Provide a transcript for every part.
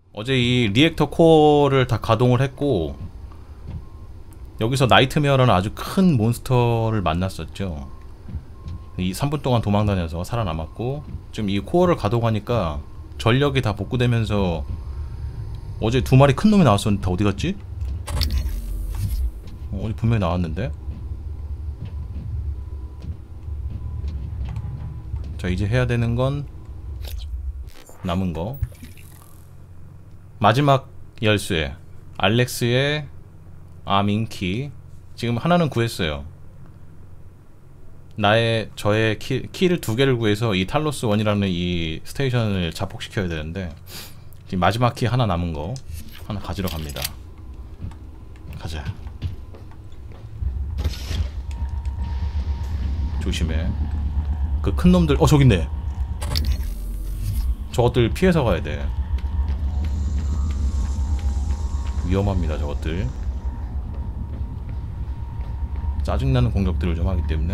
어제 이 리액터 코어를 다 가동을 했고, 여기서 나이트메어라는 아주 큰 몬스터를 만났었죠. 이 3분 동안 도망다녀서 살아남았고, 지금 이 코어를 가동하니까 전력이 다 복구되면서 어제 2마리 큰 놈이 나왔었는데 다 어디 갔지? 어디 분명히 나왔는데. 자, 이제 해야 되는 건 남은 거 마지막 열쇠, 알렉스의 아밍키. 지금 하나는 구했어요. 저의 키를 2개를 구해서 이 탈로스 1이라는 이 스테이션을 자폭시켜야 되는데, 지금 마지막 키 하나 남은 거 하나 가지러 갑니다. 가자. 조심해. 그 큰 놈들, 저기 있네. 저것들 피해서 가야 돼. 위험합니다, 저것들. 짜증나는 공격들을 좀 하기 때문에.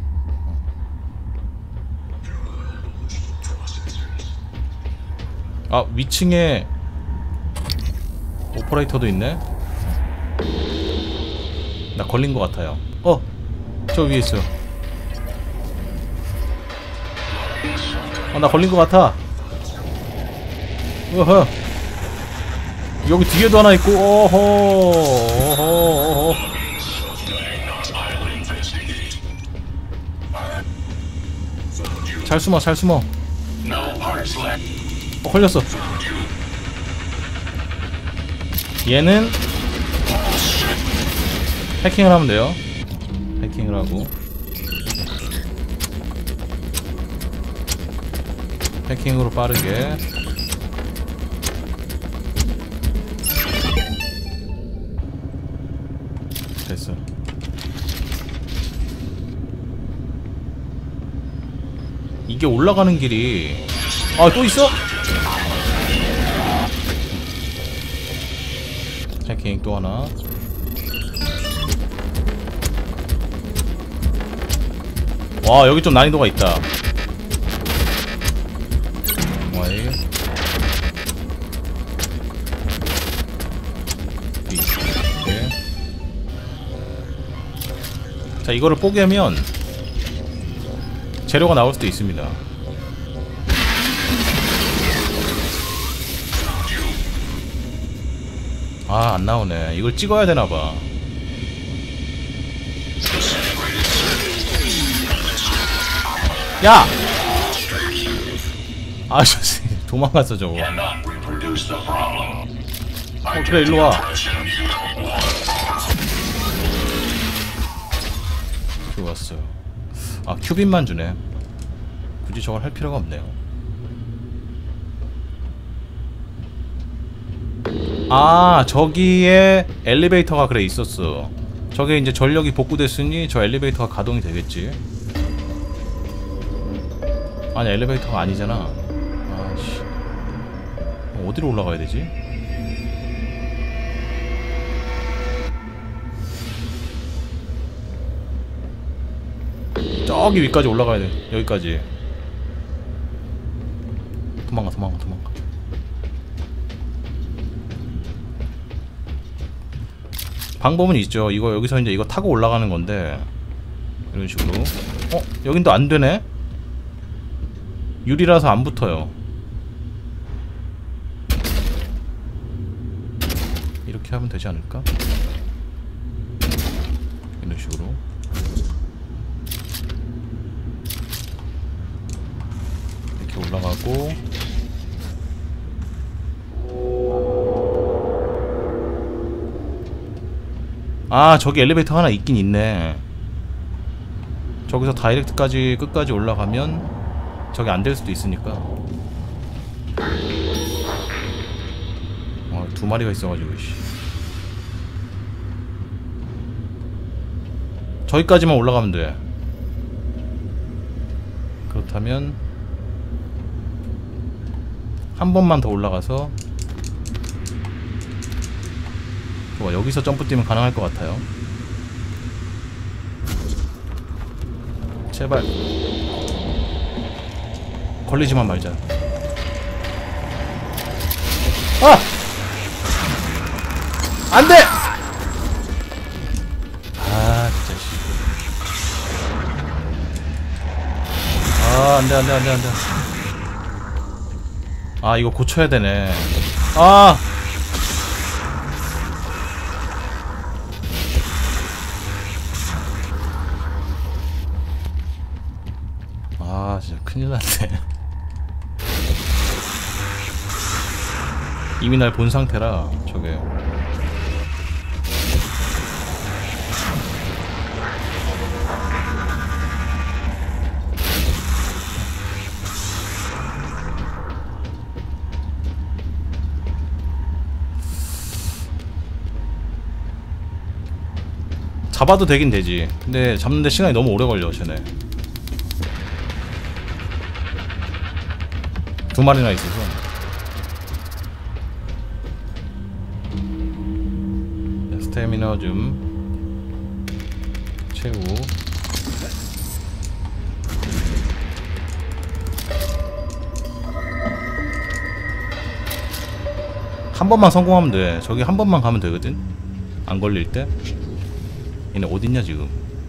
아, 위층에 오퍼레이터도 있네? 나 걸린 것 같아요. 저 위에 있어. 나 걸린 것 같아. 어허. 여기 뒤에도 하나 있고. 어허. 잘 숨어, 잘 숨어. 걸렸어. 얘는 해킹을 하면 돼요. 해킹을 하고, 해킹으로 빠르게. 됐어. 이게 올라가는 길이, 또 있어? 해킹 또 하나. 와, 여기 좀 난이도가 있다. 와이. 이렇게. 자, 이거를 뽀개면 재료가 나올 수도 있습니다. 안 나오네. 이걸 찍어야 되나봐. 야! 도망갔어, 저거. 그래, 일로와. 좋았어. 큐빈만 주네. 굳이 저걸 할 필요가 없네요. 저기에 엘리베이터가 그래 있었어. 저게 이제 전력이 복구됐으니 저 엘리베이터가 가동이 되겠지. 아니, 엘리베이터가 아니잖아. 아씨, 어디로 올라가야 되지? 저기 위까지 올라가야 돼. 여기까지. 도망가. 방법은 있죠. 여기서 이제 이거 타고 올라가는 건데, 이런 식으로. 여긴 또 안 되네? 유리라서 안 붙어요. 이렇게 하면 되지 않을까? 이런 식으로. 이렇게 올라가고. 저기 엘리베이터 하나 있긴 있네. 저기서 다이렉트까지 끝까지 올라가면 저게 안 될 수도 있으니까. 2마리가 있어가지고, 저기까지만 올라가면 돼. 그렇다면 한 번만 더 올라가서, 좋아, 여기서 점프 뛰면 가능할 것 같아요. 제발 걸리지만 말자. 아! 안 돼! 아, 진짜, 씨. 아, 안 돼, 안 돼, 안 돼, 안 돼. 아, 이거 고쳐야 되네. 아! 아, 진짜 큰일 났네. 이미 날 본 상태라, 저게. 잡아도 되긴 되지. 근데 잡는데 시간이 너무 오래 걸려, 쟤네. 두 마리나 있어서. 스태미너 좀 채우고. 한 번만 성공하면 돼. 저기 한 번만 가면 되거든. 안 걸릴 때. 얘네 어딨냐 지금.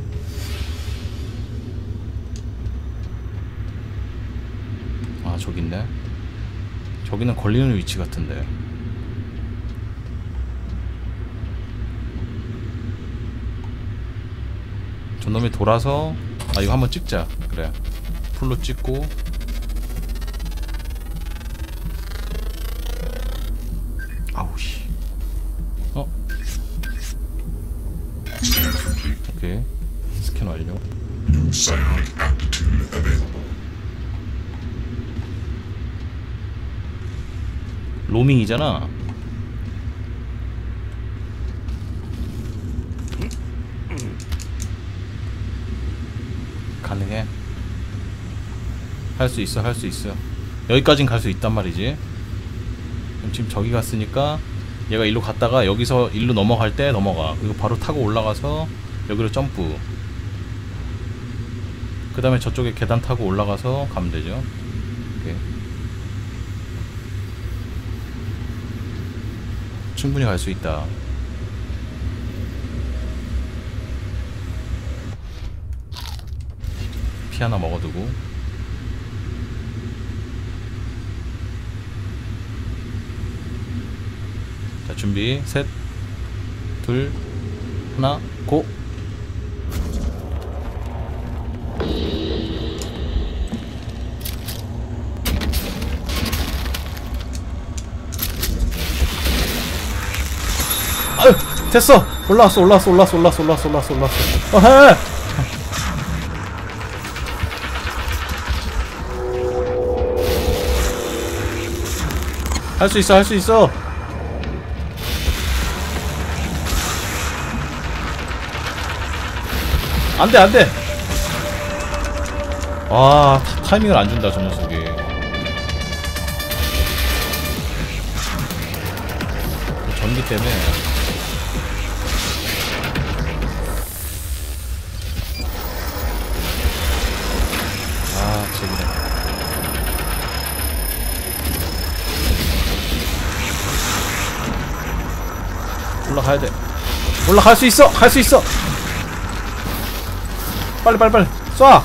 아, 저기 있네. 저기는 걸리는 위치 같은데. 저놈이 돌아서, 아, 이거 한번 찍자. 그래, 풀로 찍고. 아우씨. 오케이, 스캔 완료. 로밍이잖아. 가능해. 할 수 있어, 할 수 있어. 여기까진 갈 수 있단 말이지. 그럼 지금 저기 갔으니까 얘가 일로 갔다가 여기서 일로 넘어갈 때 넘어가. 그리고 바로 타고 올라가서 여기로 점프. 그 다음에 저쪽에 계단 타고 올라가서 가면 되죠. 오케이. 충분히 갈 수 있다. 피 하나 먹어두고. 자, 준비. 셋, 둘, 하나, 고! 아유, 됐어! 올라왔어, 올라왔어, 올라왔어, 올라왔어, 올라왔어, 올라왔어, 올라왔어. 해! 할 수 있어, 할 수 있어! 안 돼, 안 돼! 와, 타이밍을 안 준다, 저 녀석이. 전기 때문에. 아, 재미네. 올라가야 돼. 올라갈 수 있어! 갈 수 있어! 빨리, 빨리, 빨리! 쏴!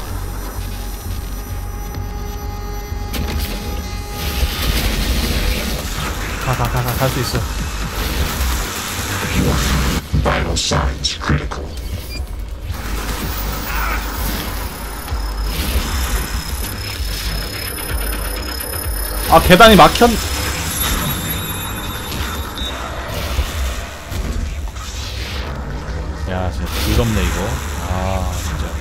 갈 수 있어. Vital signs critical. 아, 계단이 막혔. 야, 진짜 더럽네 이거. 아, 진짜.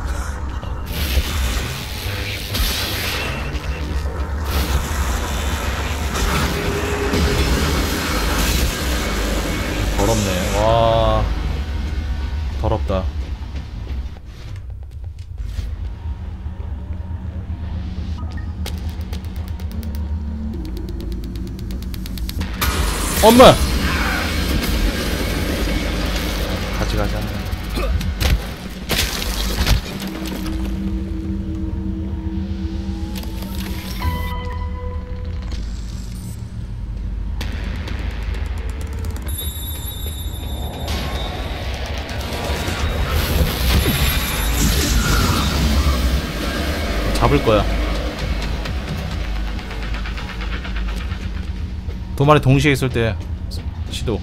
더럽네. 와, 더럽다. 엄마! 같이 가자. 잡을 거야. 두 마리 동시에 있을 때 시도.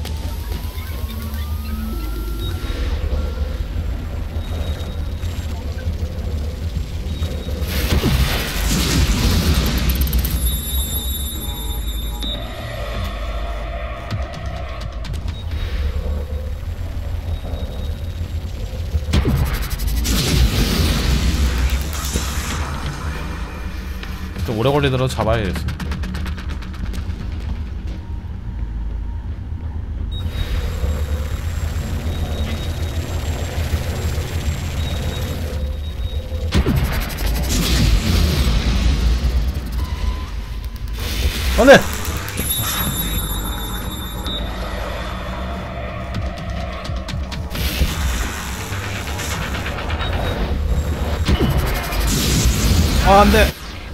좀 오래 걸리더라도 잡아야겠어. 안돼. 아 안돼.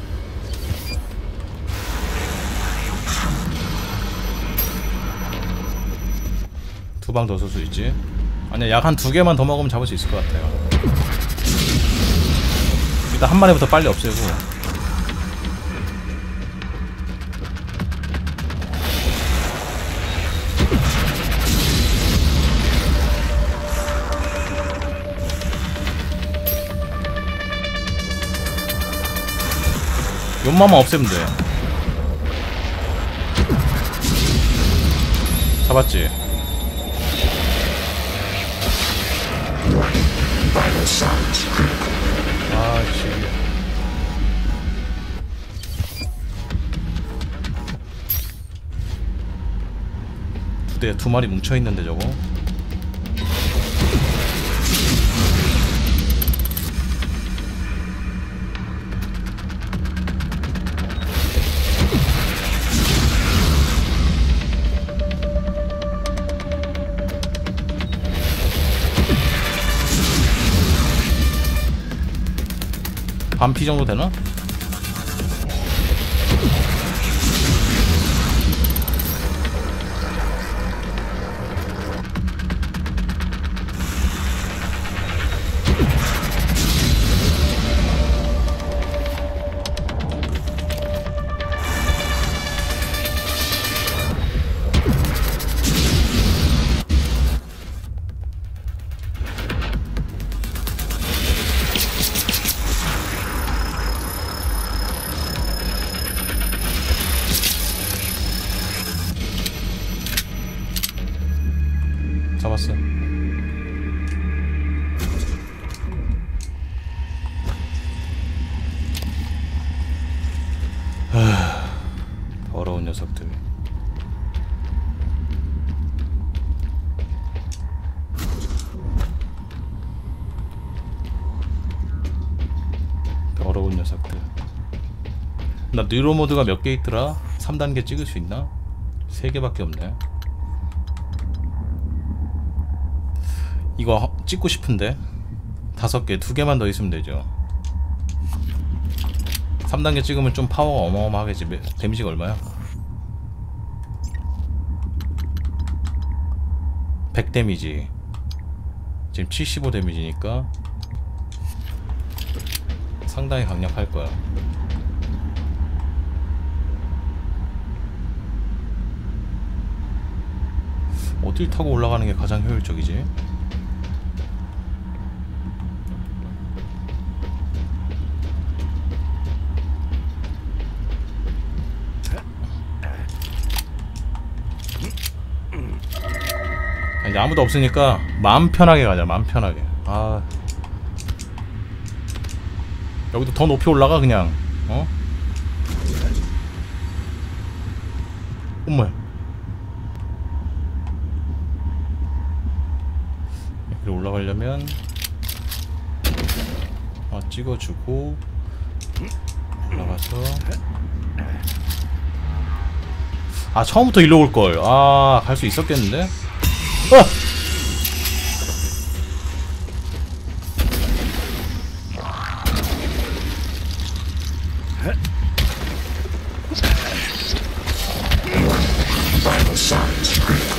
두 방 더 쏠 수 있지. 아니야, 약 한 2개만 더 먹으면 잡을 수 있을 것 같아요. 일단 한 마리부터 빨리 없애고. 연마만 없애면 돼. 잡았지? Vital signs critical. 아씨. 두 마리 뭉쳐있는데 저거? 반피 정도 되나? 잡았어. 더러운 녀석들. 더러운 녀석들. 나 뉴로 모드가 몇 개 있더라? 3단계 찍을 수 있나? 3개밖에 없네. 이거 찍고 싶은데 5개, 2개만 더 있으면 되죠. 3단계 찍으면 좀 파워가 어마어마하겠지. 데미지가 얼마야? 100 데미지. 지금 75 데미지니까 상당히 강력할 거야. 어딜 타고 올라가는 게 가장 효율적이지? 이제 아무도 없으니까 마음 편하게 가자. 마음 편하게. 아, 여기도 더 높이 올라가 그냥. 어? 엄마야. 여기 올라가려면 찍어주고 올라가서. 아, 처음부터 일로 올걸. 아, 갈 수 있었겠는데? Vital signs critical.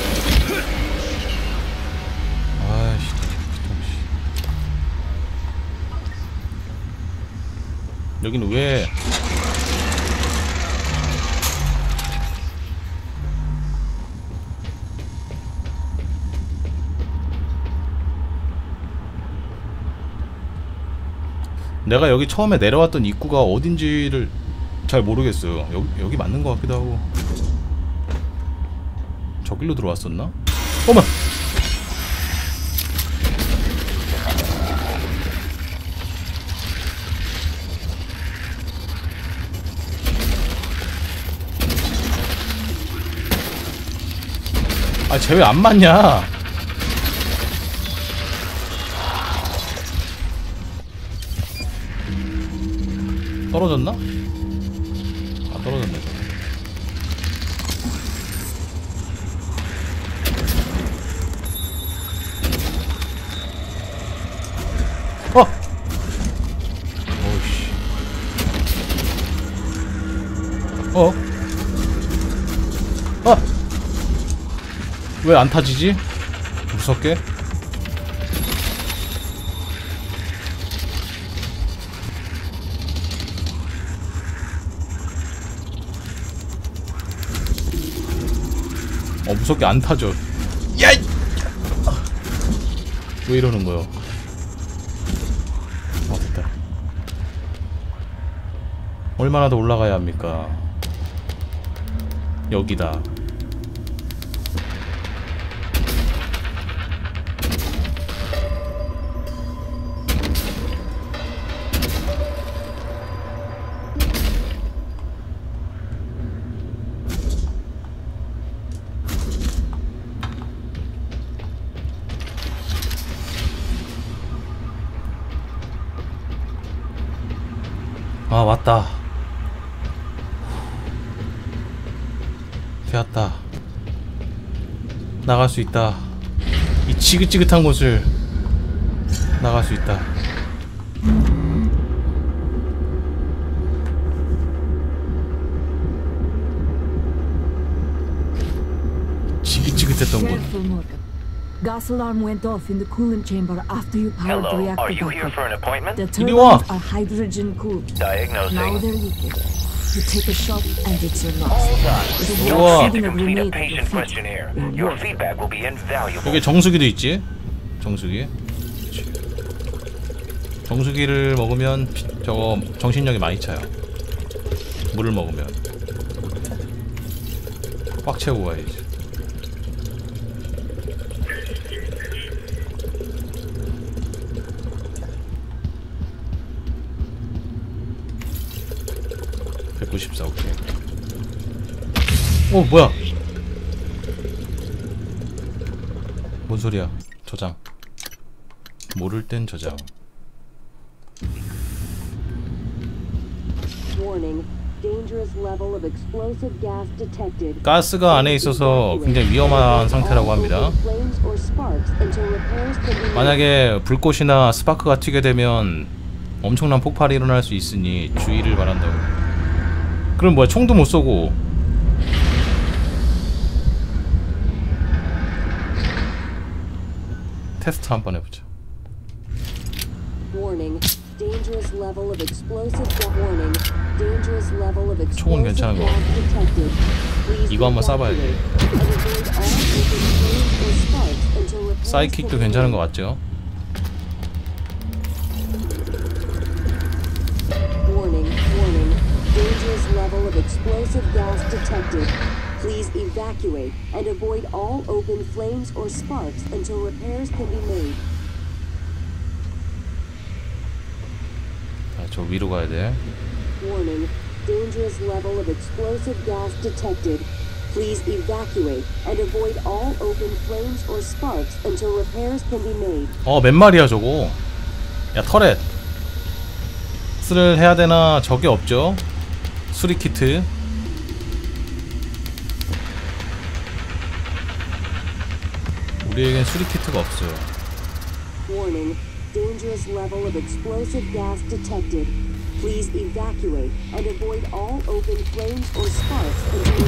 아이씨, 여기는 왜 내가 여기 처음에 내려왔던 입구가 어딘지를 잘 모르겠어요. 여기 맞는 것 같기도 하고. 저길로 들어왔었나? 어머! 아, 쟤 왜 안 맞냐? 떨어졌나? 아, 떨어졌네. 어우씨. 왜 안 타지지? 무섭게? 무섭게 안 타죠. 야! 왜 이러는 거요? 됐다. 얼마나 더 올라가야 합니까? 여기다. 아, 왔다. 되었다. 나갈 수 있다. 이 지긋지긋한 곳을 나갈 수 있다. 지긋지긋했던 곳. Gas alarm went off in the coolant chamber after you powered the Hello, reactor are you back here up. for an appointment? The 이리 와. turbines are hydrogen cooled. Now Diagnosing. they're leaking. You take a shot and it's your All loss. done. It'll be 우와. like To shooting a complete a grenade at your patient feet. questionnaire. Your feedback will be invaluable. 여기 정수기도 있지? 정수기. 정수기를 먹으면 저거 정신력이 많이 차요. 물을 먹으면 꽉 채우고 가야지. 오케이. 뭐야? 뭔 소리야? 저장. 모를 땐 저장. 가스가 안에 있어서 굉장히 위험한 상태라고 합니다. 만약에 불꽃이나 스파크가 튀게 되면 엄청난 폭발이 일어날 수 있으니 주의를 바란다고. 그럼 뭐야, 총도 못 쏘고. 테스트 한번 해보자. 총은 괜찮은 거. 이거 한번 쏴봐야지. 사이킥도 괜찮은 거 같죠? Dangerous level of explosive gas detected. Please evacuate and avoid all open flames or sparks until repairs can be made. 저 위로 가야 돼. Warning. Dangerous level of explosive gas detected. Please evacuate and avoid all open flames or sparks until repairs can be made. 몇 마리야 저거? 야, 터렛. 를 해야 되나? 저게 없죠? 수리 키트. 우리에겐 수리 키트가 없어요. Warning. Dangerous level of explosive gas detected. Please evacuate and avoid all open flames or sparks until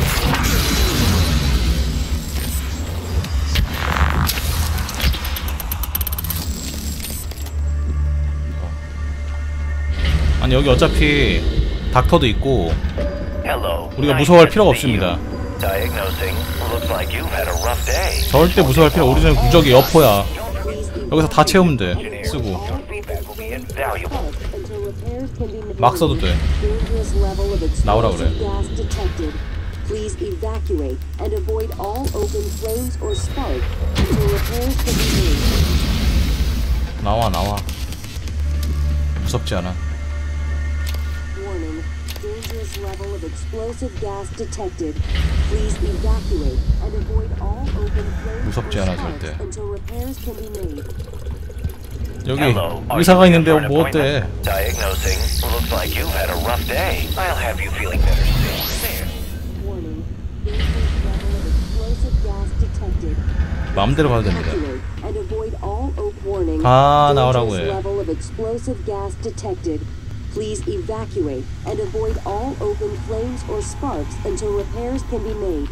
아니, 여기 어차피 닥터도 있고 Hello. 우리가 Nice 무서워할 to 필요가 see you. 없습니다. Diagnosing. Looks like you've had a rough day. 절대 무서워할 필요. 우리 전에 무적이 여포야. 여기서 다 채우면 돼. 쓰고 Your feedback will be invaluable. Until repairs can be made. 막 써도 돼. Dangerous level of 나오라 explosive 그래. gas detected. Please evacuate and avoid all open flames or sparks until repairs can be made. 나와 나와. 무섭지 않아. Warning. Dangerous level of explosive gas detected. Please evacuate and avoid all open flames 무섭지 or 않아, sparks 절대. until repairs can be made. 여기 Hello. Are 의사가 you here 있는데 for an 뭐 어때? appointment? Diagnosing. Looks like you've had a rough day. I'll have you feeling better soon. There. Warning. Dangerous level of explosive gas detected. 마음대로 가도 됩니다. Evacuate and avoid all open warning. 다 나오라고 Dangerous 해. level of explosive gas detected. Please evacuate and avoid all open flames or sparks until repairs can be made.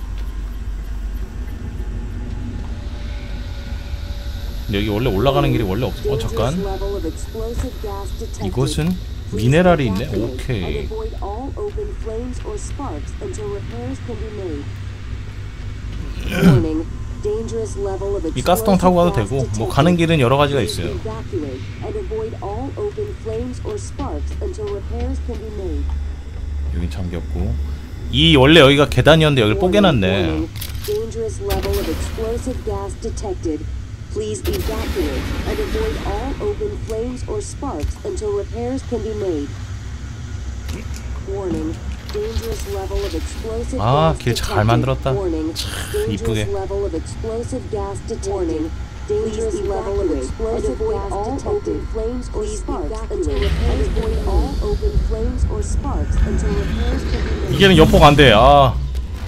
여기 원래 올라가는 길이 원래 없어. Dangerous 잠깐. level of explosive gas detected. 이곳은 Please 미네랄이 있네. evacuate 오케이. And avoid all open flames or sparks until repairs can be made. Warning. Dangerous level of 이 가스통 타고 가도 explosive 되고 gas 뭐 가는 detected. 길은 여러 가지가 Please 있어요. evacuate and avoid all open flames or sparks until repairs can be made. 여긴 잠겼고. 이 원래 여기가 계단이었는데 여기를 뽀개놨네. Warning. Dangerous level of explosive gas detected. Please evacuate and avoid all open flames or sparks until repairs can be made. Warning. Dangerous level of explosive 아, gas 길 잘 detected. 만들었다. Warning. 이쁘게. Dangerous level of explosive gas detected. Dangerous level of explosive gas detected. Flames or sparks until repairs avoid all open flames or sparks until repairs can be made. 이게는 여포가 안 돼. 아.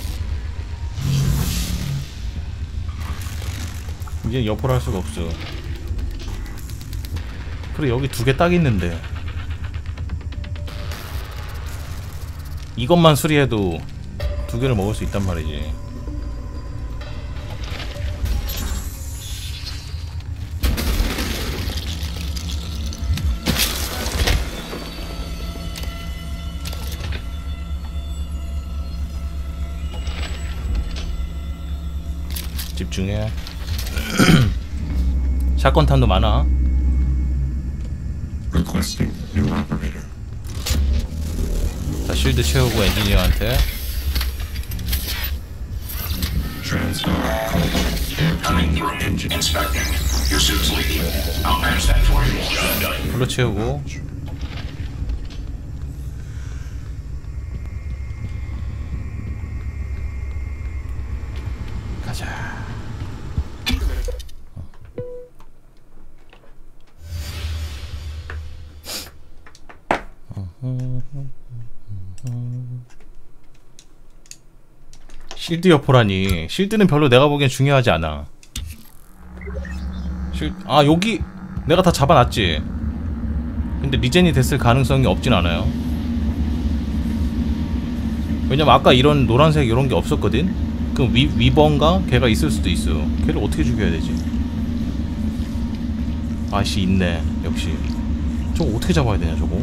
이제 여포를 할 수가 없어. 그래 여기 두 개 딱 있는데 이것만 수리해도 두 개를 먹을 수 있단 말이지. 집중해. 샷건탄도 많아. Requesting new operator. 자, 쉴드 채우고 엔지니어한테. Transfer code. Coming through. Engine inspecting. Your suit's leaking. I'll manage that for you. Done. 불로 채우고. 가자. 실드 여포라니. 실드는 별로 내가 보기엔 중요하지 않아. 아 여기 내가 다 잡아놨지. 근데 리젠이 됐을 가능성이 없진 않아요. 왜냐면 아까 이런 노란색 이런 게 없었거든. 그럼 위번가 걔가 있을 수도 있어. 걔를 어떻게 죽여야 되지? 아씨 있네. 역시 저거 어떻게 잡아야 되냐 저거.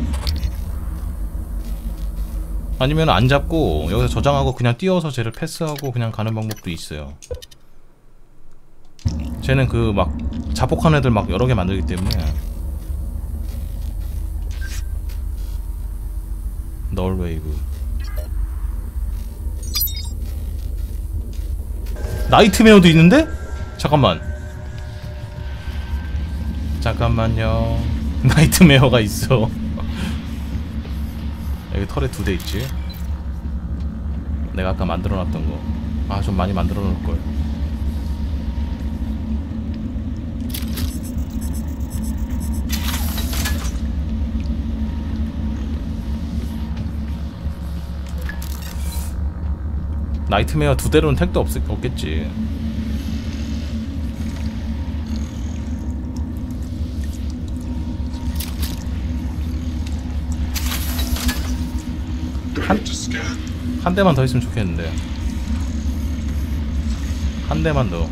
아니면 안 잡고 여기서 저장하고 그냥 띄워서 쟤를 패스하고 그냥 가는 방법도 있어요. 쟤는 그 막 자폭한 애들 막 여러 개 만들기 때문에. 널웨이브. 나이트메어도 있는데? 잠깐만. 잠깐만요. 나이트메어가 있어. 여기 털에 2대 있지. 내가 아까 만들어놨던 거. 아 좀 많이 만들어 놓을걸. 나이트메어 2대로는 택도 없겠지. 한 대만 더 있으면 좋겠는데. 한 대만 더.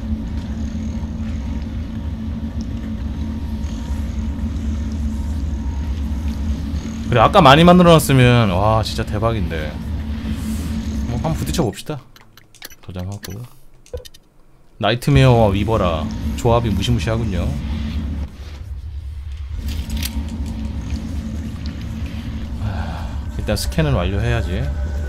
그래 아까 많이 만들어놨으면 와 진짜 대박인데. 한번 부딪혀 봅시다. 저장하고. 나이트메어와 위버라 조합이 무시무시하군요. 일단 스캔은 완료해야지.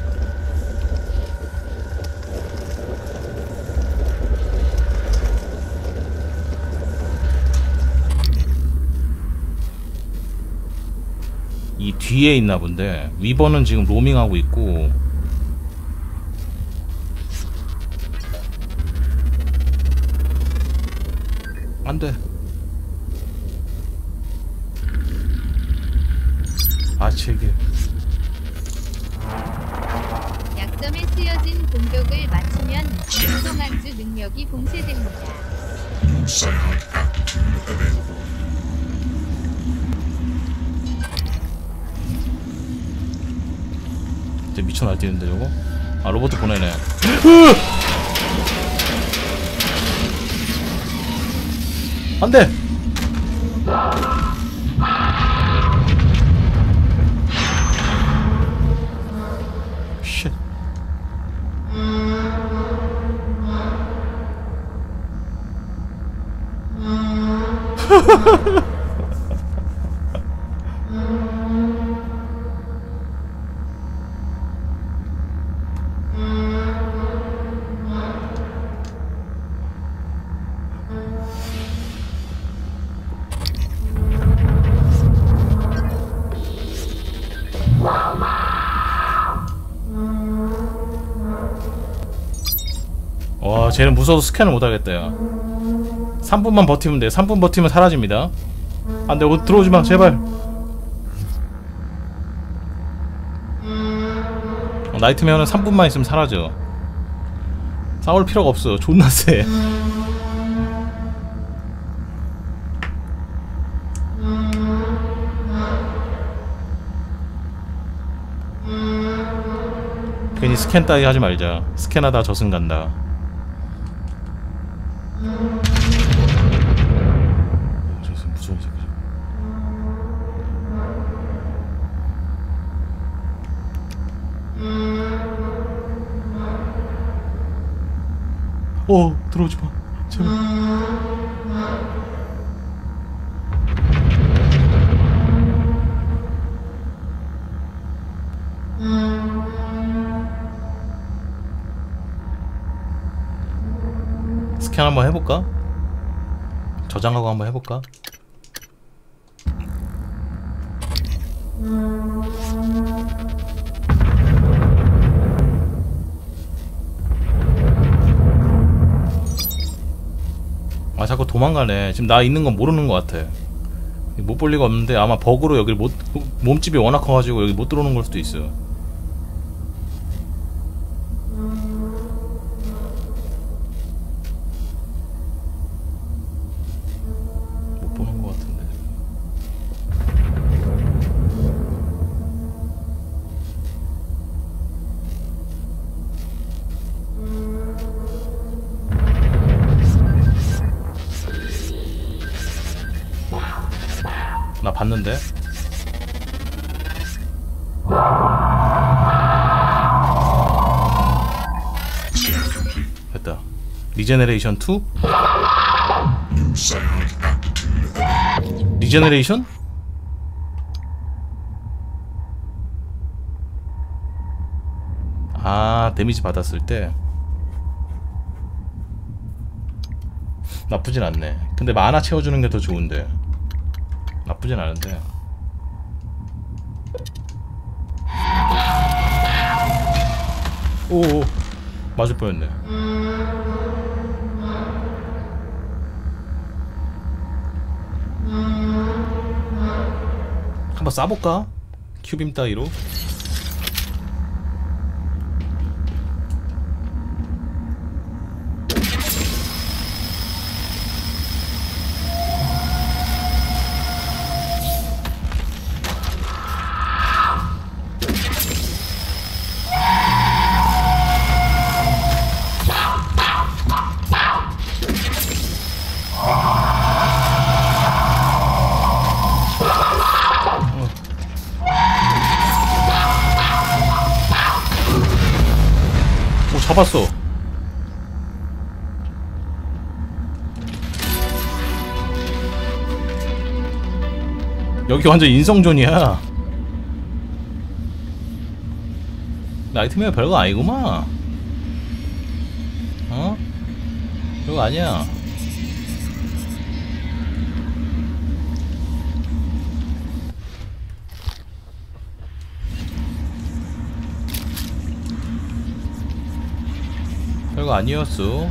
이 뒤에 있나 본데 위버는 지금 로밍하고 있고 안돼. 아 제게 약점에 쓰여진 공격을 맞추면 운송한주 능력이 봉쇄됩니다. Psionic aptitude available. 이제 미쳐 날뛰는데 저거? 아 로봇 보내네. 안돼. 쉣. 와 쟤는 무서워서 스캔을 못하겠다 야. 3분만 버티면 돼. 3분 버티면 사라집니다. 안돼 옷 들어오지마 제발. 나이트메어는 3분만 있으면 사라져. 싸울 필요가 없어. 존나 세. 괜히 스캔 따위 하지 말자. 스캔하다 저승 간다. 저승 무서운 새끼. 들어오지 마. 제발. 스캔 한번 해볼까? 저장하고 한번 해볼까? 아 자꾸 도망가네. 지금 나 있는 건 모르는 것 같아. 못 볼 리가 없는데 아마 버그로 여길 못 몸집이 워낙 커가지고 여기 못 들어오는 걸 수도 있어. 못 보는 것 같은데. 나 봤는데? Scan complete. 됐다. 리제네레이션 2? New psionic aptitude available. 리제네레이션? 아 데미지 받았을 때 나쁘진 않네. 근데 만화 채워주는 게 더 좋은데. 나쁘진 않은데. 오오 맞을 뻔했네. 한번 쏴볼까? 큐빔 따위로. 잡았어. 여기 완전 인성존이야. 나이트메어 별거 아니구만. 어? 별거 아니야. 별거 아니었어.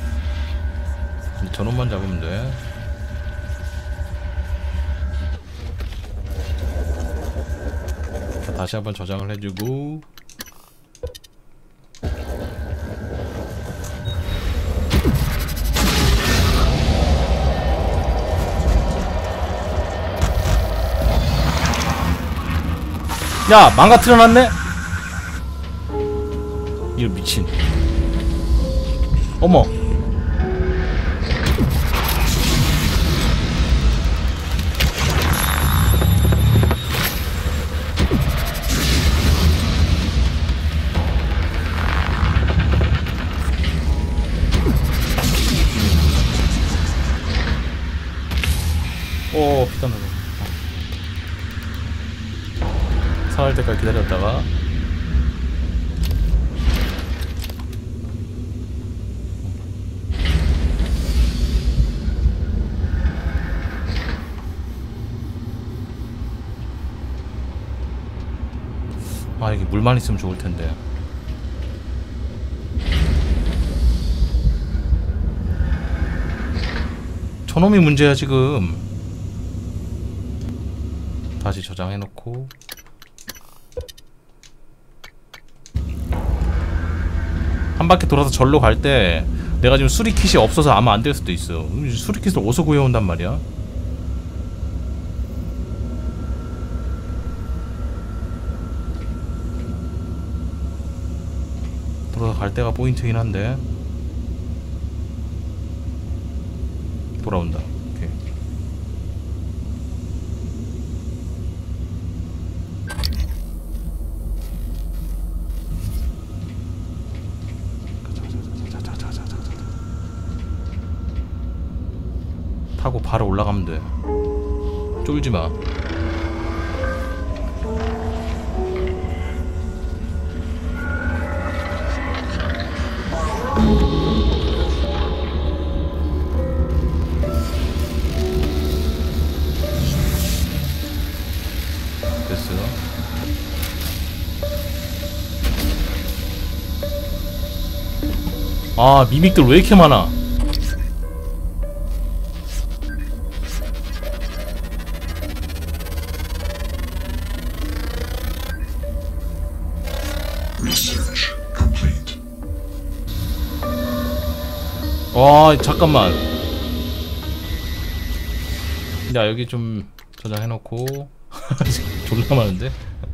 저놈만 잡으면 돼. 자, 다시 한번 저장을 해주고. 야, 망가뜨려놨네? 이거 미친. 어머. 오, 피땀 나네. 살아날 때까지 기다렸다가. 아, 여기 물만 있으면 좋을 텐데. 저놈이 문제야 지금. 다시 저장해놓고. 한 바퀴 돌아서 절로 갈 때 내가 지금 수리킷이 없어서 아마 안 될 수도 있어. 수리킷을 어디서 구해온단 말이야? 돌아서 갈 때가 포인트긴 한데. 돌아온다. 오케이. 타고 바로 올라가면 돼. 쫄지 마. 됐어. 아, 미믹들 왜 이렇게 많아? Research complete. 와, 잠깐만. 야, 여기 좀 저장해놓고. 존나 많은데?